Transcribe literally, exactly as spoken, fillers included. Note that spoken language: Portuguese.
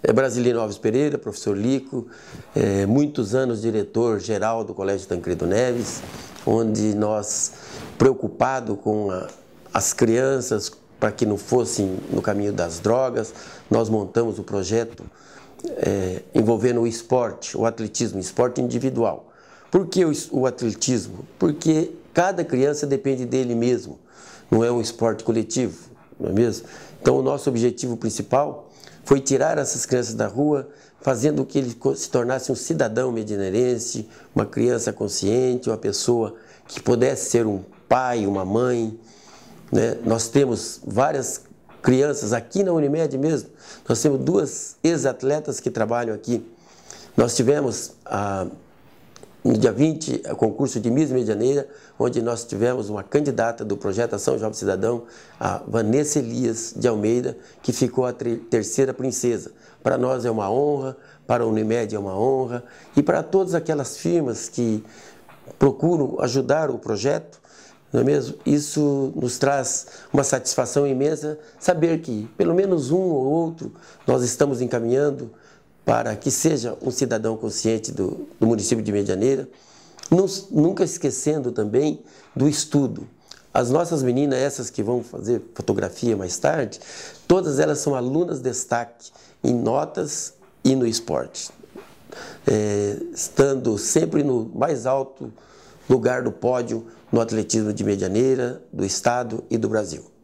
é Brasilino Alves Pereira, professor Lico, é, muitos anos diretor-geral do Colégio Tancredo Neves, onde nós, preocupado com a, as crianças, para que não fossem no caminho das drogas, nós montamos o projeto é, envolvendo o esporte, o atletismo, esporte individual. Por que o, o atletismo? Porque cada criança depende dele mesmo, não é um esporte coletivo, não é mesmo? Então o nosso objetivo principal foi tirar essas crianças da rua, fazendo que ele se tornasse um cidadão medineirense, uma criança consciente, uma pessoa que pudesse ser um pai, uma mãe, né? Nós temos várias crianças aqui na Unimed mesmo, nós temos duas ex-atletas que trabalham aqui. Nós tivemos, ah, no dia vinte, o concurso de Miss Medianeira, onde nós tivemos uma candidata do Projeto Ação Jovem Cidadão, a Vanessa Elias de Almeida, que ficou a terceira princesa. Para nós é uma honra, para a Unimed é uma honra, e para todas aquelas firmas que procuram ajudar o projeto, não é mesmo? Isso nos traz uma satisfação imensa saber que, pelo menos um ou outro, nós estamos encaminhando para que seja um cidadão consciente do, do município de Medianeira, nos, nunca esquecendo também do estudo. As nossas meninas, essas que vão fazer fotografia mais tarde, todas elas são alunas destaque em notas e no esporte, é, estando sempre no mais alto lugar do pódio no atletismo de Medianeira, do estado e do Brasil.